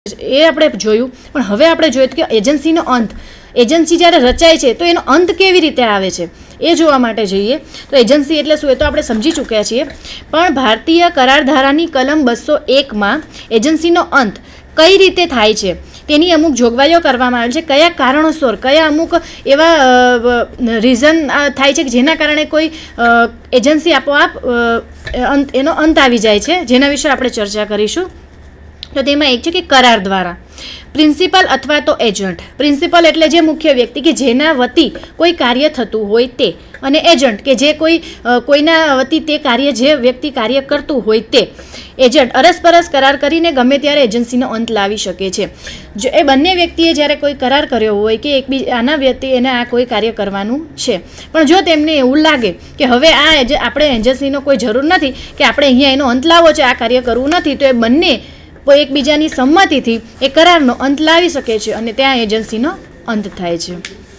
એ આપણે જોયું. પણ હવે આપણે જોયું કે એજન્સીનો અંત, એજન્સી જ્યારે રચાય છે તો એનો અંત કેવી રીતે આવે છે એ જોવા માટે જઈએ તો એજન્સી એટલે શું એ તો આપણે સમજી ચૂક્યા છીએ. પણ ભારતીય કરાર ધારાની કલમ 201માં એજન્સીનો અંત કઈ રીતે થાય છે તેની અમુક જોગવાઈઓ કરવામાં આવેલ છે. કયા કારણોસર, કયા અમુક એવા રીઝન થાય છે કે જેના કારણે કોઈ એજન્સી આપોઆપ એનો અંત આવી જાય છે, જેના વિશે આપણે ચર્ચા કરીશું. તો તેમાં એક છે કે કરાર દ્વારા પ્રિન્સિપલ અથવા તો એજન્ટ. પ્રિન્સિપલ એટલે જે મુખ્ય વ્યક્તિ કે જેના વતી કોઈ કાર્ય થતું હોય તે, અને એજન્ટ કે જે કોઈના વતી તે કાર્ય, જે વ્યક્તિ કાર્ય કરતું હોય તે. એજન્ટ અરસપરસ કરાર કરીને ગમે ત્યારે એજન્સીનો અંત લાવી શકે છે. જો એ બંને વ્યક્તિએ જ્યારે કોઈ કરાર કર્યો હોય કે આના વ્યક્તિ એને આ કોઈ કાર્ય કરવાનું છે, પણ જો તેમને એવું લાગે કે હવે આપણે એજન્સીનો કોઈ જરૂર નથી, કે આપણે અહીંયા એનો અંત લાવવો છે, આ કાર્ય કરવું નથી, તો એ બંને એકબીજાની સંમતિથી એ કરારનો અંત લાવી શકે છે અને ત્યાં એજન્સીનો અંત થાય છે.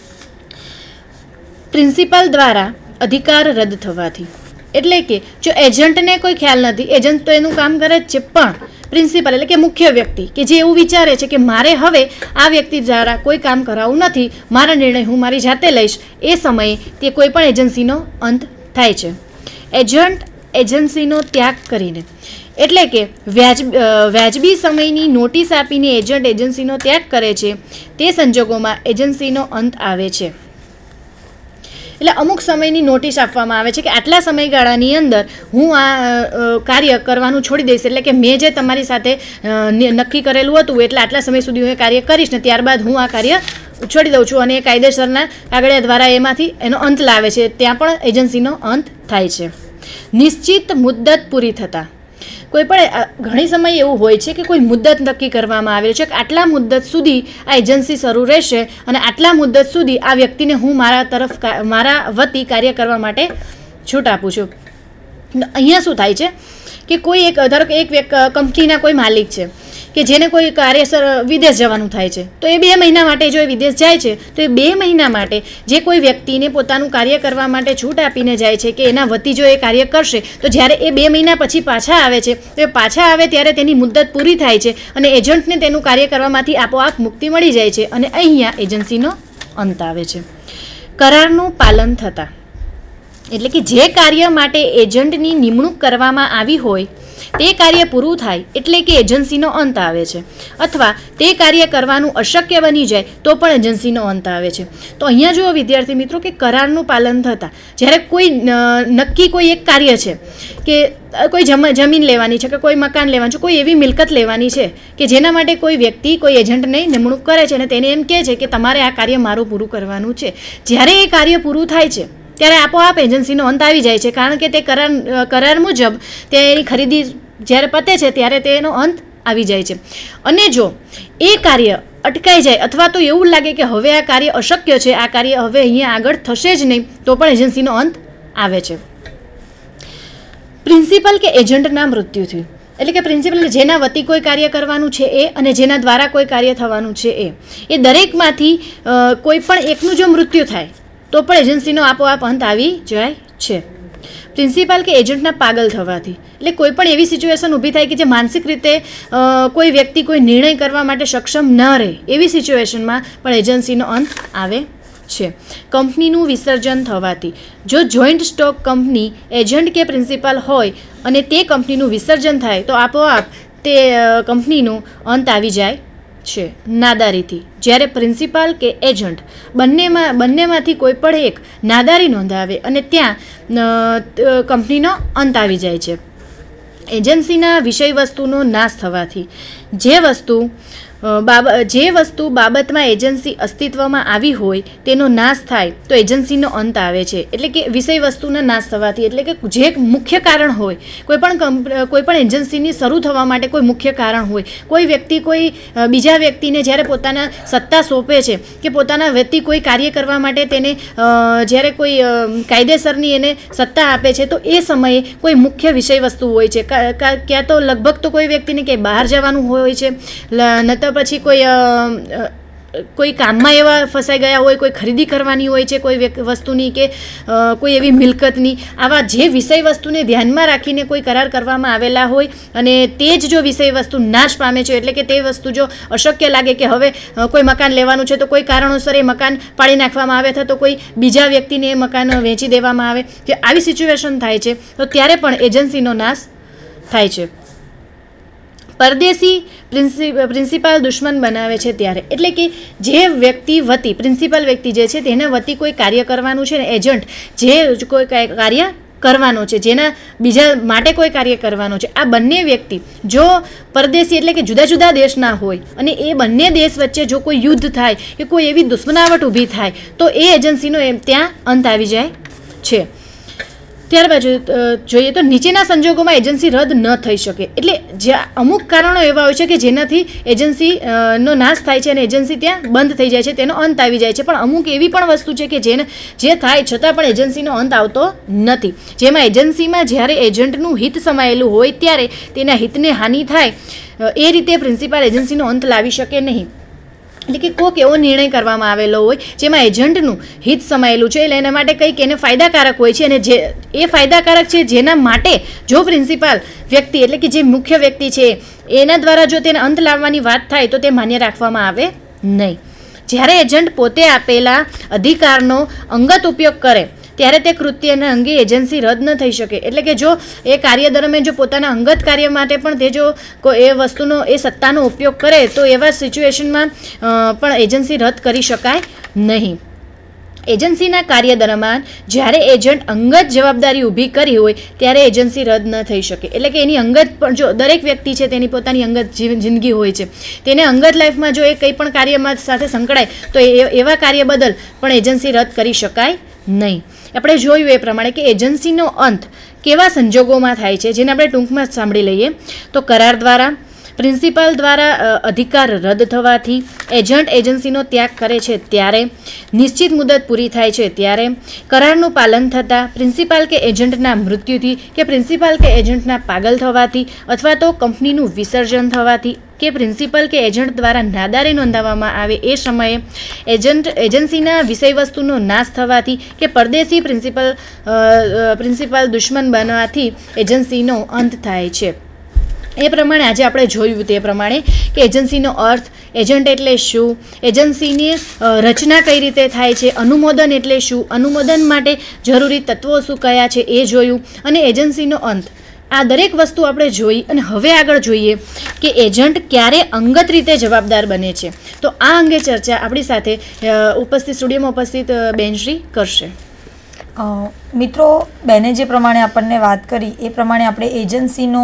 પ્રિન્સિપલ દ્વારા અધિકાર રદ થવાથી, એટલે કે જો એજન્ટને કોઈ ખ્યાલ નથી, એજન્ટ તો એનું કામ કરે જ છે, પણ પ્રિન્સિપલ એટલે કે મુખ્ય વ્યક્તિ કે જે એવું વિચારે છે કે મારે હવે આ વ્યક્તિ દ્વારા કોઈ કામ કરાવવું નથી, મારા નિર્ણય હું મારી જાતે લઈશ, એ સમયે તે કોઈ પણ એજન્સીનો અંત થાય છે. એજન્ટ એજન્સીનો ત્યાગ કરીને, એટલે કે વ્યાજબી સમયની નોટિસ આપીને એજન્ટ એજન્સીનો ત્યાગ કરે છે, તે સંજોગોમાં એજન્સીનો અંત આવે છે. એટલે અમુક સમયની નોટિસ આપવામાં આવે છે કે આટલા સમયગાળાની અંદર હું આ કાર્ય કરવાનું છોડી દઈશ, એટલે કે મેં જે તમારી સાથે નક્કી કરેલું હતું એટલે આટલા સમય સુધી હું એ કાર્ય કરીશ ને ત્યારબાદ હું આ કાર્ય છોડી દઉં છું, અને એ કાયદેસરના કાગળિયા દ્વારા એમાંથી એનો અંત લાવે છે, ત્યાં પણ એજન્સીનો અંત થાય છે. નિશ્ચિત મુદ્દત પૂરી થતાં, કોઈ પણ ઘણી સમય એવું હોય છે કે કોઈ મુદ્દત નક્કી કરવામાં આવેલ છે કે આટલા મુદ્દત સુધી આ એજન્સી શરૂ રહેશે અને આટલા મુદ્દત સુધી આ વ્યક્તિને હું મારા વતી કાર્ય કરવા માટે છૂટ આપું છું. અહીંયા શું થાય છે કે કોઈ એક, ધારો કે એક કંપનીના કોઈ માલિક છે કે જેને કોઈ કાર્યસર વિદેશ જવાનું થાય છે, તો એ 2 મહિના માટે જો એ વિદેશ જાય છે તો એ 2 મહિના માટે જે કોઈ વ્યક્તિને પોતાનું કાર્ય કરવા માટે છૂટ આપીને જાય છે કે એના વતી જો એ કાર્ય કરશે તો જ્યારે એ 2 મહિના પછી પાછા આવે છે તો એ પાછા આવે ત્યારે તેની મુદ્દત પૂરી થાય છે અને એજન્ટને તેનું કાર્ય કરવામાંથી આપોઆપ મુક્તિ મળી જાય છે અને અહીંયા એજન્સીનો અંત આવે છે. કરારનું પાલન થતાં, એટલે કે જે કાર્ય માટે એજન્ટની નિમણૂક કરવામાં આવી હોય તે કાર્ય પૂરું થાય એટલે કે એજન્સીનો અંત આવે છે, અથવા તે કાર્ય કરવાનું અશક્ય બની જાય તો પણ એજન્સીનો અંત આવે છે. તો અહીંયા જુઓ વિદ્યાર્થી મિત્રો કે કરારનું પાલન થતાં જ્યારે કોઈ નક્કી કોઈ એક કાર્ય છે કે કોઈ જમીન લેવાની છે કે કોઈ મકાન લેવાનું છે, કોઈ એવી મિલકત લેવાની છે કે જેના માટે કોઈ વ્યક્તિ કોઈ એજન્ટને નિમણૂક કરે છે અને તેને એમ કહે છે કે તમારે આ કાર્ય મારું પૂરું કરવાનું છે. જ્યારે એ કાર્ય પૂરું થાય છે ત્યારે આપોઆપ એજન્સીનો અંત આવી જાય છે, કારણ કે તે કરાર મુજબ તેની ખરીદી જ્યારે પતે છે ત્યારે તેનો અંત આવી જાય છે. અને જો એ કાર્ય અટકાઈ જાય અથવા તો એવું લાગે કે હવે આ કાર્ય અશક્ય છે, આ કાર્ય હવે અહીંયા આગળ થશે જ નહીં, તો પણ એજન્સીનો અંત આવે છે. પ્રિન્સિપલ કે એજન્ટના મૃત્યુથી, એટલે કે પ્રિન્સિપલ જેના વતી કોઈ કાર્ય કરવાનું છે એ અને જેના દ્વારા કોઈ કાર્ય થવાનું છે એ દરેકમાંથી કોઈ પણ એકનું જો મૃત્યુ થાય તો પણ એજન્સીનો આપોઆપ અંત આવી જાય છે. પ્રિન્સિપાલ કે એજન્ટના પાગલ થવાથી, એટલે કોઈ પણ એવી સિચ્યુએશન ઊભી થાય કે જે માનસિક રીતે કોઈ વ્યક્તિ કોઈ નિર્ણય કરવા માટે સક્ષમ ન રહે, એવી સિચ્યુએશનમાં પણ એજન્સીનો અંત આવે છે. કંપનીનું વિસર્જન થવાથી, જો જોઈન્ટ સ્ટોક કંપની એજન્ટ કે પ્રિન્સિપાલ હોય અને તે કંપનીનું વિસર્જન થાય તો આપોઆપ તે કંપનીનો અંત આવી જાય છે. નાદારીથી, જ્યારે પ્રિન્સિપાલ કે એજન્ટ બંનેમાંથી કોઈ પણ એક નાદારી નોંધાવે અને ત્યાં કંપનીનો અંત આવી જાય છે. એજન્સીના વિષય વસ્તુનો નાશ થવાથી, જે વસ્તુ બાબતમાં એજન્સી અસ્તિત્વમાં આવી હોય તેનો નાશ થાય તો એજન્સીનો અંત આવે છે. એટલે કે વિષય વસ્તુના નાશ થવાથી, એટલે કે જે મુખ્ય કારણ હોય, કોઈ પણ એજન્સીની શરૂ થવા માટે કોઈ મુખ્ય કારણ હોય, કોઈ વ્યક્તિ કોઈ બીજા વ્યક્તિને જ્યારે પોતાના સત્તા સોંપે છે કે પોતાના વ્યક્તિ કોઈ કાર્ય કરવા માટે તેને જ્યારે કોઈ કાયદેસરની એને સત્તા આપે છે તો એ સમયે કોઈ મુખ્ય વિષય વસ્તુ હોય છે, ક્યાં તો લગભગ તો કોઈ વ્યક્તિને ક્યાંય બહાર જવાનું હોય છે, ન તો પછી કોઈ કોઈ કામમાં એવા ફસાઈ ગયા હોય, કોઈ ખરીદી કરવાની હોય છે કોઈ વસ્તુની કે કોઈ એવી મિલકતની, આવા જે વિષય વસ્તુને ધ્યાનમાં રાખીને કોઈ કરાર કરવામાં આવેલા હોય અને તે જ જો વિષય વસ્તુ નાશ પામે છે, એટલે કે તે વસ્તુ જો અશક્ય લાગે કે હવે કોઈ મકાન લેવાનું છે તો કોઈ કારણોસર એ મકાન પાડી નાખવામાં આવે અથવા તો કોઈ બીજા વ્યક્તિને એ મકાન વેચી દેવામાં આવે, કે આવી સિચ્યુએશન થાય છે તો ત્યારે પણ એજન્સીનો નાશ થાય છે. પરદેશી પ્રિન્સિપાલ દુશ્મન બનાવે છે ત્યારે, એટલે કે જે વ્યક્તિ વતી પ્રિન્સિપલ વ્યક્તિ જે છે તેના વતી કોઈ કાર્ય કરવાનું છે ને એજન્ટ જે કોઈ કાર્ય કરવાનો છે, જેના બીજા માટે કોઈ કાર્ય કરવાનો છે, આ બંને વ્યક્તિ જો પરદેશી એટલે કે જુદા જુદા દેશના હોય અને એ બંને દેશ વચ્ચે જો કોઈ યુદ્ધ થાય કે કોઈ એવી દુશ્મનાવટ ઊભી થાય તો એ એજન્સીનો ત્યાં અંત આવી જાય છે. ત્યારબાદ જોઈએ તો નીચેના સંજોગોમાં એજન્સી રદ ન થઈ શકે, એટલે જે અમુક કારણો એવા હોય છે કે જેનાથી એજન્સીનો નાશ થાય છે અને એજન્સી ત્યાં બંધ થઈ જાય છે, તેનો અંત આવી જાય છે. પણ અમુક એવી પણ વસ્તુ છે કે જે થાય છતાં પણ એજન્સીનો અંત આવતો નથી, જેમાં એજન્સીમાં જ્યારે એજન્ટનું હિત સમાયેલું હોય ત્યારે તેના હિતને હાનિ થાય એ રીતે પ્રિન્સિપાલ એજન્સીનો અંત લાવી શકે નહીં. એટલે કે કોઈક એવો નિર્ણય કરવામાં આવેલો હોય જેમાં એજન્ટનું હિત સમાયેલું છે, એટલે એના માટે કંઈક એને ફાયદાકારક હોય છે અને જે એ ફાયદાકારક છે જેના માટે જો પ્રિન્સિપાલ વ્યક્તિ એટલે કે જે મુખ્ય વ્યક્તિ છે એના દ્વારા જો તેને અંત લાવવાની વાત થાય તો તે માન્ય રાખવામાં આવે નહીં. જ્યારે એજન્ટ પોતે આપેલા અધિકારનો અંગત ઉપયોગ કરે ત્યારે તે કૃત્યના અંગે એજન્સી રદ ન થઈ શકે, એટલે કે જો એ કાર્ય દરમિયાન જો પોતાના અંગત કાર્ય માટે પણ તે જો એ વસ્તુનો એ સત્તાનો ઉપયોગ કરે તો એવા સિચ્યુએશનમાં પણ એજન્સી રદ કરી શકાય નહીં. એજન્સીના કાર્ય દરમિયાન જ્યારે એજન્ટ અંગત જવાબદારી ઊભી કરી હોય ત્યારે એજન્સી રદ ન થઈ શકે, એટલે કે એની અંગત પણ જો દરેક વ્યક્તિ છે તેની પોતાની અંગત જિંદગી હોય છે, તેને અંગત લાઈફમાં જો એ કંઈ પણ કાર્યમાં સાથે સંકળાય તો એવા કાર્ય બદલ પણ એજન્સી રદ કરી શકાય નહીં. આપણે જોયું એ પ્રમાણે કે એજન્સીનો અંત કેવા સંજોગોમાં થાય છે જેને આપણે ટૂંકમાં સાંભળી લઈએ તો કરાર દ્વારા, પ્રિન્સિપાલ દ્વારા અધિકાર રદ થવાથી, એજન્ટ એજન્સીનો ત્યાગ કરે છે ત્યારે, નિશ્ચિત મુદત પૂરી થાય છે ત્યારે, કરારનું પાલન થતાં, પ્રિન્સિપાલ કે એજન્ટના મૃત્યુથી કે પ્રિન્સિપાલ કે એજન્ટના પાગલ થવાથી અથવા તો કંપનીનું વિસર્જન થવાથી કે પ્રિન્સિપલ કે એજન્ટ દ્વારા નાદારી નોંધાવવામાં આવે એ સમયે, એજન્સીના વિષયવસ્તુનો નાશ થવાથી કે પરદેશી પ્રિન્સિપાલ દુશ્મન બનવાથી એજન્સીનો અંત થાય છે. એ પ્રમાણે આજે આપણે જોયું તે પ્રમાણે કે એજન્સીનો અર્થ, એજન્ટ એટલે શું, એજન્સીની રચના કઈ રીતે થાય છે, અનુમોદન એટલે શું, અનુમોદન માટે જરૂરી તત્વો શું કયા છે એ જોયું અને એજન્સીનો અંત. આ દરેક વસ્તુ આપણે જોઈ અને હવે આગળ જોઈએ કે એજન્ટ ક્યારે અંગત રીતે જવાબદાર બને છે. તો આ અંગે ચર્ચા આપણી સાથે સ્ટુડિયોમાં ઉપસ્થિત બેનશ્રી કરશે. મિત્રો, બેને જે પ્રમાણે આપણને વાત કરી એ પ્રમાણે આપણે એજન્સીનો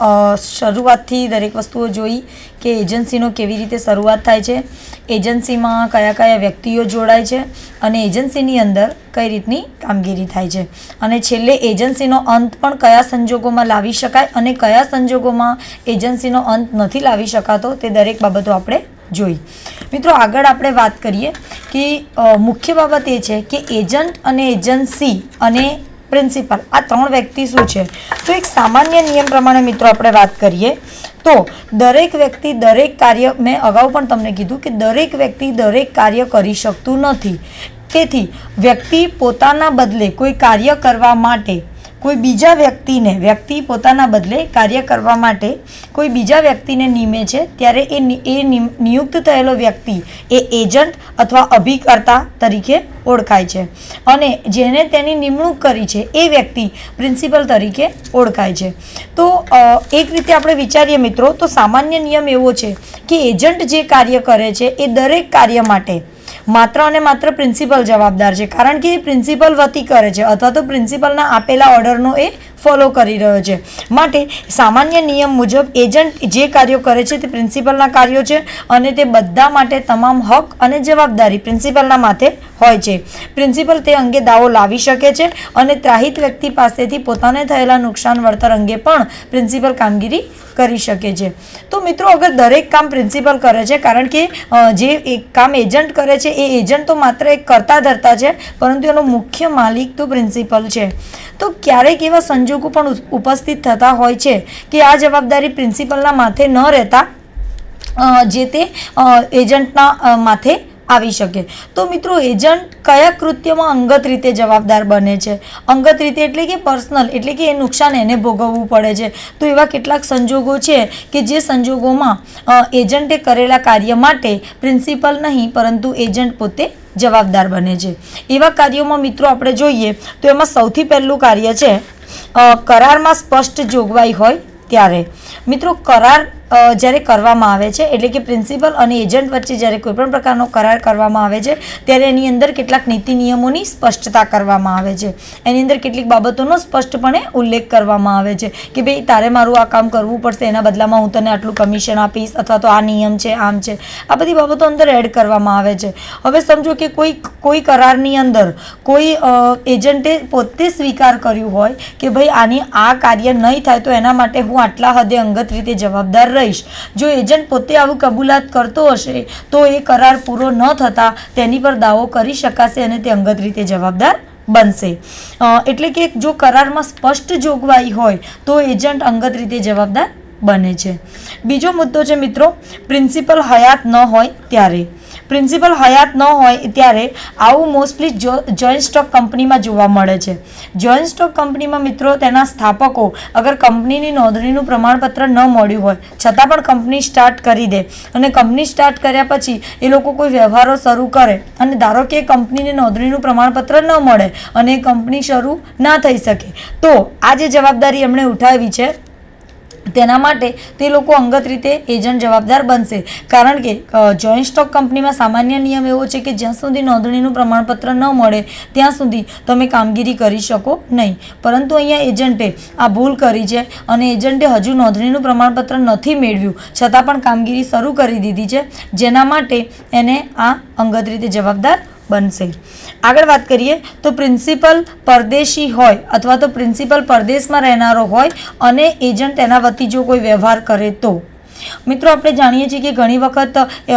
શરૂઆતથી દરેક વસ્તુઓ જોઈ કે એજન્સીનો કેવી રીતે શરૂઆત થાય છે, એજન્સીમાં કયા કયા વ્યક્તિઓ જોડાય છે અને એજન્સીની અંદર કઈ રીતની કામગીરી થાય છે અને છેલ્લે એજન્સીનો અંત પણ કયા સંજોગોમાં લાવી શકાય અને કયા સંજોગોમાં એજન્સીનો અંત નથી લાવી શકાતો તે દરેક બાબતો આપણે જોઈ. મિત્રો, આગળ આપણે વાત કરીએ કે મુખ્ય બાબત એ છે કે એજન્ટ અને એજન્સી અને પ્રિન્સિપલ આ ત્રણ વ્યક્તિ શું છે. તો એક સામાન્ય નિયમ પ્રમાણે મિત્રો આપણે વાત કરીએ તો દરેક વ્યક્તિ દરેક કાર્ય, મેં અગાઉ પણ તમને કીધું કે દરેક વ્યક્તિ દરેક કાર્ય કરી શકતું નથી. તેથી વ્યક્તિ પોતાના બદલે કોઈ કાર્ય કરવા માટે કોઈ બીજા વ્યક્તિ પોતાના બદલે કાર્ય કરવા માટે કોઈ બીજા વ્યક્તિને નિમે છે ત્યારે એ નિયુક્ત થયેલો વ્યક્તિ એ એજન્ટ અથવા અભિકર્તા તરીકે ઓળખાય છે અને જેને તેની નિમણૂક કરી છે એ વ્યક્તિ પ્રિન્સિપલ તરીકે ઓળખાય છે. તો એક રીતે આપણે વિચારીએ મિત્રો તો સામાન્ય નિયમ એવો છે કે એજન્ટ જે કાર્ય કરે છે એ દરેક કાર્ય માટે માત્ર અને માત્ર પ્રિન્સિપલ જવાબદાર છે, કારણ કે એ પ્રિન્સિપલ વતી કરે છે અથવા તો પ્રિન્સિપલના આપેલા ઓર્ડરનો એ ફોલો કરી રહ્યો છે. માટે સામાન્ય નિયમ મુજબ એજન્ટ જે કાર્યો કરે છે તે પ્રિન્સિપલના કાર્યો છે અને તે બધા માટે તમામ હક અને જવાબદારી પ્રિન્સિપલના માથે હોય છે. પ્રિન્સિપલ તે અંગે દાવો લાવી શકે છે અને ત્રાહિત વ્યક્તિ પાસેથી પોતાને થયેલા નુકસાન વળતર અંગે પણ પ્રિન્સિપલ કામગીરી કરી શકે છે. તો મિત્રો, અગર દરેક કામ પ્રિન્સિપલ કરે છે, કારણ કે જે એક કામ એજન્ટ કરે છે એ એજન્ટ તો માત્ર એક કરતા ધરતા છે, પરંતુ એનો મુખ્ય માલિક તો પ્રિન્સિપલ છે. તો ક્યારેક એવા સંજોગો પણ ઉપસ્થિત થતા હોય છે કે આ જવાબદારી પ્રિન્સિપલના માથે ન રહેતા જે તે એજન્ટના માથે આવી શકે. તો મિત્રો એજન્ટ કયા કૃત્યમાં અંગત રીતે જવાબદાર બને છે? અંગત રીતે એટલે કે પર્સનલ, એટલે કે એ નુકસાન એને ભોગવવું પડે છે. તો એવા કેટલાક સંજોગો છે કે જે સંજોગોમાં એજન્ટે કરેલા કાર્ય માટે પ્રિન્સિપલ નહીં પરંતુ એજન્ટ પોતે જવાબદાર બને છે. એવા કાર્યોમાં મિત્રો આપણે જોઈએ તો એમાં સૌથી પહેલું કાર્ય છે કરારમાં સ્પષ્ટ જોગવાઈ હોય ત્યારે. મિત્રો કરાર જ્યારે કરવામાં આવે છે એટલે કે પ્રિન્સિપલ અને એજન્ટ વચ્ચે જ્યારે કોઈપણ પ્રકારનો કરાર કરવામાં આવે છે ત્યારે એની અંદર કેટલાક નીતિ નિયમોની સ્પષ્ટતા કરવામાં આવે છે. એની અંદર કેટલીક બાબતોનો સ્પષ્ટપણે ઉલ્લેખ કરવામાં આવે છે કે ભાઈ તારે મારું આ કામ કરવું પડશે, એના બદલામાં હું તને આટલું કમિશન આપીશ, અથવા તો આ નિયમ છે, આમ છે. આ બધી બાબતો અંદર એડ કરવામાં આવે છે. હવે સમજો કે કોઈ કરારની અંદર કોઈ એજન્ટે પોતે સ્વીકાર કર્યું હોય કે ભાઈ આની આ કાર્ય નહીં થાય તો એના માટે હું આટલા હદે અંગત રીતે જવાબદાર રહીશ. જો એજન્ટ પોતે આવું કબૂલાત કરતો હશે તો એ કરાર પૂરો ન થતાં તેની પર દાવો કરી શકાશે અને તે અંગત રીતે જવાબદાર બનશે. એટલે કે જો કરારમાં સ્પષ્ટ જોગવાઈ હોય તો એજન્ટ અંગત રીતે જવાબદાર બને છે. બીજો મુદ્દો છે મિત્રો પ્રિન્સિપલ હયાત ન હોય ત્યારે. પ્રિન્સિપલ હયાત ન હોય ત્યારે આવું મોસ્ટલી જોઈન્ટ સ્ટોક કંપનીમાં જોવા મળે છે. જોઈન્ટ સ્ટોક કંપનીમાં મિત્રો તેના સ્થાપકો અગર કંપનીની નોંધણીનું પ્રમાણપત્ર ન મળ્યું હોય છતાં પણ કંપની સ્ટાર્ટ કરી દે અને કંપની સ્ટાર્ટ કર્યા પછી એ લોકો કોઈ વ્યવહારો શરૂ કરે અને ધારો કે કંપનીની નોંધણીનું પ્રમાણપત્ર ન મળે અને એ કંપની શરૂ ના થઈ શકે તો આ જે જવાબદારી એમણે ઉઠાવી છે તેના માટે તે લોકો અંગત રીતે એજન્ટ જવાબદાર બનશે. કારણ કે જોઈન્ટ સ્ટોક કંપનીમાં સામાન્ય નિયમ એવો છે કે જ્યાં સુધી નોંધણીનું પ્રમાણપત્ર ન મળે ત્યાં સુધી તમે કામગીરી કરી શકો નહીં. પરંતુ અહીંયા એજન્ટે આ ભૂલ કરી છે અને એજન્ટે હજુ નોંધણીનું પ્રમાણપત્ર નથી મેળવ્યું છતાં પણ કામગીરી શરૂ કરી દીધી છે, જેના માટે એને આ અંગત રીતે જવાબદાર બનશે. આગળ વાત કરીએ તો પ્રિન્સિપલ પરદેશી હોય અથવા તો પ્રિન્સિપલ પરદેશમાં રહેનારો હોય અને એજન્ટ તેના વતી જો કોઈ વ્યવહાર કરે તો. મિત્રો આપણે જાણીએ છીએ કે ઘણી વખત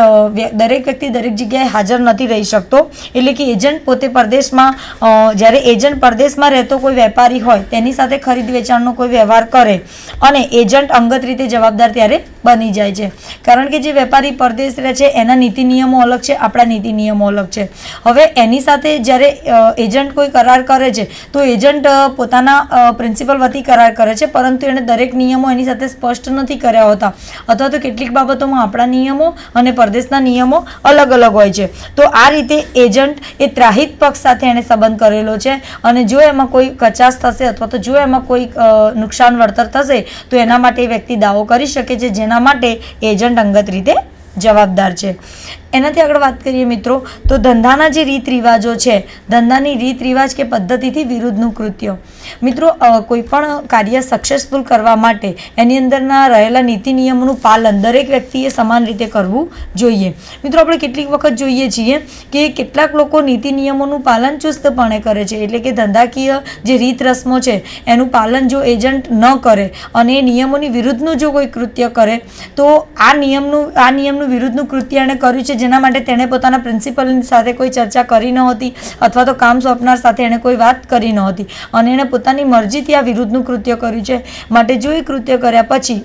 દરેક વ્યક્તિ દરેક જગ્યાએ હાજર નથી રહી શકતો. એટલે કે એજન્ટ પોતે પરદેશમાં જ્યારે એજન્ટ પરદેશમાં રહેતો કોઈ વેપારી હોય તેની સાથે ખરીદ વેચાણનો કોઈ વ્યવહાર કરે અને એજન્ટ અંગત રીતે જવાબદાર ત્યારે બની જાય છે. કારણ કે જે વેપારી પરદેશ રહે છે એના નીતિ નિયમો અલગ છે, આપણા નીતિ નિયમો અલગ છે. હવે એની સાથે જ્યારે એજન્ટ કોઈ કરાર કરે છે તો એજન્ટ પોતાના પ્રિન્સિપલ વતી કરાર કરે છે પરંતુ એને દરેક નિયમો એની સાથે સ્પષ્ટ નથી કર્યા હોતા અથવા તો કેટલીક બાબતોમાં આપણા નિયમો અને પરદેશના નિયમો અલગ અલગ હોય છે. તો આ રીતે એજન્ટ એ ત્રાહિત પક્ષ સાથે એણે સંબંધ કરેલો છે અને જો એમાં કોઈ કચાશ થશે અથવા તો જો એમાં કોઈ નુકસાન વળતર થશે તો એના માટે એ વ્યક્તિ દાવો કરી શકે છે, જેના માટે એજન્ટ અંગત રીતે જવાબદાર છે. એનાથી આગળ વાત કરીએ મિત્રો તો ધંધાના જે રીત રિવાજો છે, ધંધાની રીત રિવાજ કે પદ્ધતિથી વિરુદ્ધનું કૃત્ય. મિત્રો કોઈ પણ કાર્ય સક્સેસફુલ કરવા માટે એની અંદરના રહેલા નીતિ નિયમોનું પાલન દરેક વ્યક્તિએ સમાન રીતે કરવું જોઈએ. મિત્રો આપણે કેટલીક વખત જોઈએ છીએ કે કેટલાક લોકો નીતિ નિયમોનું પાલન ચુસ્તપણે કરે છે, એટલે કે ધંધાકીય જે રીત રસમો છે એનું પાલન જો એજન્ટ ન કરે અને એ નિયમોની વિરુદ્ધનું જો કોઈ કૃત્ય કરે તો આ નિયમનું વિરુદ્ધનું કૃત્ય એણે કર્યું છે, જેના માટે તેણે પોતાના પ્રિન્સિપલની સાથે કોઈ ચર્ચા કરી નહોતી અથવા તો કામ સોંપનાર સાથે એણે કોઈ વાત કરી નહોતી અને એણે પોતાની મરજીથી આ વિરુદ્ધનું કૃત્ય કર્યું છે. માટે જો એ કૃત્ય કર્યા પછી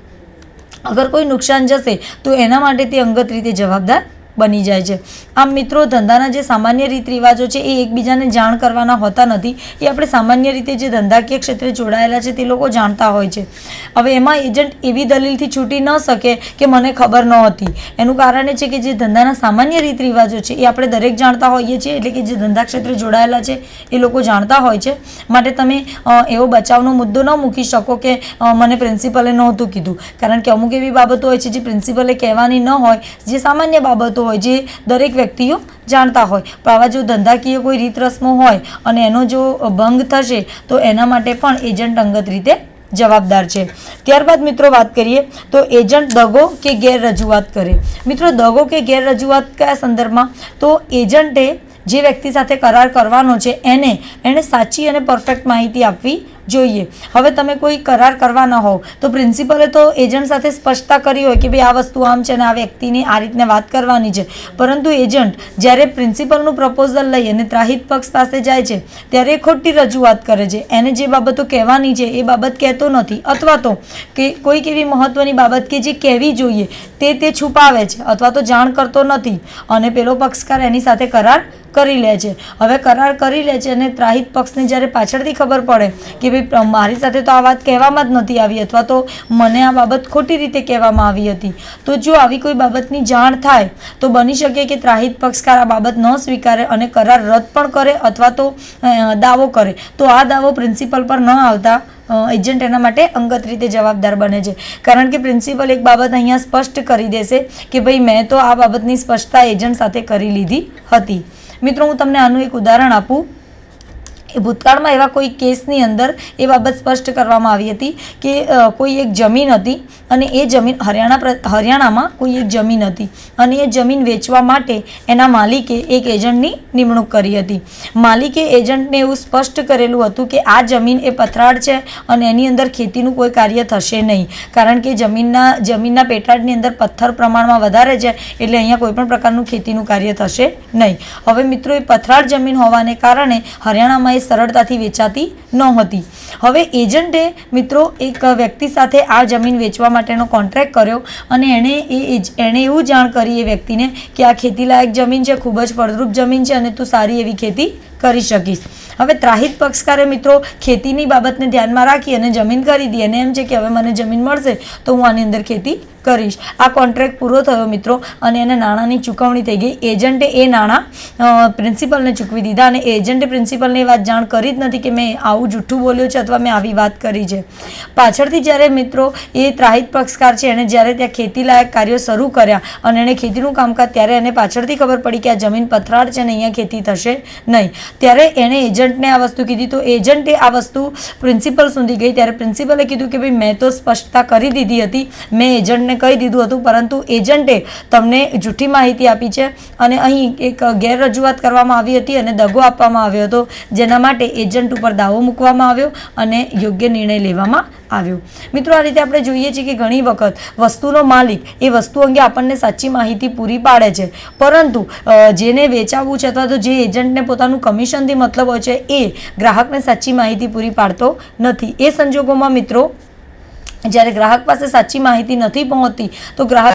અગર કોઈ નુકસાન જશે તો એના માટે તે અંગત રીતે જવાબદાર બની જાય છે. આમ મિત્રો ધંધાના જે સામાન્ય રીત રિવાજો છે એ એકબીજાને જાણ કરવાના હોતા નથી. એ આપણે સામાન્ય રીતે જે ધંધાકીય ક્ષેત્રે જોડાયેલા છે તે લોકો જાણતા હોય છે. હવે એમાં એજન્ટ એવી દલીલથી છૂટી ન શકે કે મને ખબર નહોતી. એનું કારણ એ છે કે જે ધંધાના સામાન્ય રીત રિવાજો છે એ આપણે દરેક જાણતા હોઈએ છીએ, એટલે કે જે ધંધા ક્ષેત્રે જોડાયેલા છે એ લોકો જાણતા હોય છે. માટે તમે એવો બચાવનો મુદ્દો ન મૂકી શકો કે મને પ્રિન્સિપલે નહોતું કીધું, કારણ કે અમુક એવી બાબતો હોય છે જે પ્રિન્સિપલે કહેવાની ન હોય, જે સામાન્ય બાબતો હોય જે દરેક વ્યક્તિઓ જાણતા હોય. પણ આવા જો ધંધાકીય કોઈ રીત રસમો હોય અને એનો જો ભંગ થશે તો એના માટે પણ એજન્ટ અંગત રીતે જવાબદાર છે. ત્યારબાદ મિત્રો વાત કરીએ તો એજન્ટ દગો કે ગેરરજૂઆત કરે. મિત્રો દગો કે ગેરરજૂઆત કયા સંદર્ભમાં? તો એજન્ટે જે વ્યક્તિ સાથે કરાર કરવાનો છે એણે સાચી અને પરફેક્ટ માહિતી આપવી જોઈએ। હવે તમે કોઈ કરાર કરવાના હોવ તો પ્રિન્સિપલે તો એજન્ટ સાથે સ્પષ્ટતા કરી હોય કે ભાઈ આ વસ્તુ આમ છે ને આ વ્યક્તિની આ રીતને વાત કરવાની છે, પરંતુ એજન્ટ જ્યારે પ્રિન્સિપલનું પ્રપોઝલ લઈ અને ત્રાહિત પક્ષ પાસે જાય છે ત્યારે ખોટી રજૂઆત કરે છે, એને જે બાબતો કહેવાની છે એ બાબત કહેતો નથી, અથવા તો કે કોઈક એવી મહત્વની બાબત કે જે કહેવી જોઈએ તે છુપાવે છે અથવા તો જાણ કરતો નથી અને પેલો પક્ષકાર એની સાથે કરાર કરી લે છે। હવે કરાર કરી લે છે અને ત્રાહિત પક્ષને જ્યારે પાછળથી ખબર પડે કે ભાઈ મારી સાથે તો આ વાત કહેવામાં જ નથી આવી અથવા તો મને આ બાબત ખોટી રીતે કહેવામાં આવી હતી, તો જો આવી કોઈ બાબતની જાણ થાય તો બની શકે કે ત્રાહિત પક્ષકાર આ બાબત ન સ્વીકારે અને કરાર રદ પણ કરે અથવા તો દાવો કરે, તો આ દાવો પ્રિન્સિપલ પર ન આવતા એજન્ટ એના માટે અંગત રીતે જવાબદાર બને છે, કારણ કે પ્રિન્સિપલ એક બાબત અહીંયા સ્પષ્ટ કરી દેશે કે ભાઈ મેં તો આ બાબતની સ્પષ્ટતા એજન્ટ સાથે કરી લીધી હતી। મિત્રો, હું તમને આનું એક ઉદાહરણ આપું। ભૂતકાળમાં એવા કોઈ કેસની અંદર એ બાબત સ્પષ્ટ કરવામાં આવી હતી કે કોઈ એક જમીન હતી અને એ જમીન હરિયાણામાં કોઈ એક જમીન હતી અને એ જમીન વેચવા માટે એના માલિકે એક એજન્ટની નિમણૂક કરી હતી। માલિકે એજન્ટને એવું સ્પષ્ટ કરેલું હતું કે આ જમીન એ પથરાળ છે અને એની અંદર ખેતીનું કોઈ કાર્ય થશે નહીં, કારણ કે જમીનના પેટાળની અંદર પથ્થર પ્રમાણમાં વધારે છે એટલે અહીંયા કોઈ પણ પ્રકારનું ખેતીનું કાર્ય થશે નહીં। હવે મિત્રો, એ પથરાળ જમીન હોવાને કારણે હરિયાણામાં સરળતાથી વેચાતી નહોતી। હવે એજન્ટે મિત્રો એક વ્યક્તિ સાથે આ જમીન વેચવા માટેનો કોન્ટ્રાક્ટ કર્યો અને એણે એવું જાણ કરી એ વ્યક્તિને કે આ ખેતીલાયક જમીન છે, ખૂબ જ ફળદ્રુપ જમીન છે અને તું સારી એવી ખેતી કરી શકીશ। હવે ત્રાહિત પક્ષકારે મિત્રો ખેતીની બાબતને ધ્યાનમાં રાખી અને જમીન ખરીદી અને એમ છે કે હવે મને જમીન મળશે તો હું આની અંદર ખેતી કરીશ। આ કોન્ટ્રાક્ટ પૂરો થયો મિત્રો અને એને નાણાંની ચૂકવણી થઈ ગઈ। એજન્ટે એ નાણાં પ્રિન્સિપલને ચૂકવી દીધા અને એજન્ટે પ્રિન્સિપલને એ વાત જાણ કરી જ નથી કે મેં આવું જૂઠું બોલ્યો છે અથવા મેં આવી વાત કરી છે। પાછળથી જ્યારે મિત્રો એ ત્રાહિત પક્ષકાર છે એણે જ્યારે ત્યાં ખેતીલાયક કાર્યો શરૂ કર્યા અને એણે ખેતીનું કામકાજ, ત્યારે એને પાછળથી ખબર પડી કે આ જમીન પથરાળ છે અને અહીંયા ખેતી થશે નહીં, ત્યારે એણે એજન્ટને આ વસ્તુ કીધી તો એજન્ટે આ વસ્તુ પ્રિન્સિપલ સુધી ગઈ ત્યારે પ્રિન્સિપલે કીધું કે ભાઈ મેં તો સ્પષ્ટતા કરી દીધી હતી, મેં એજન્ટને કહી દીધું હતું, પરંતુ એજન્ટે તમને જૂઠી માહિતી આપી છે અને અહીં એક ગેરરજૂઆત કરવામાં આવી હતી અને દગો આપવામાં આવ્યો હતો, જેના માટે એજન્ટ ઉપર દાવો મૂકવામાં આવ્યો અને યોગ્ય નિર્ણય લેવામાં આવ્યો। મિત્રો, આ રીતે આપણે જોઈએ છીએ કે ઘણી વખત વસ્તુનો માલિક એ વસ્તુ અંગે આપણને સાચી માહિતી પૂરી પાડે છે, પરંતુ જેને વેચાવવું છે અથવા તો જે એજન્ટને પોતાનું કમિશનથી મતલબ હોય છે એ ગ્રાહકને સાચી માહિતી પૂરી પાડતો નથી। એ સંજોગોમાં મિત્રો, જ્યારે ગ્રાહક પાસે સાચી માહિતી નથી પહોંચતી તો ગ્રાહક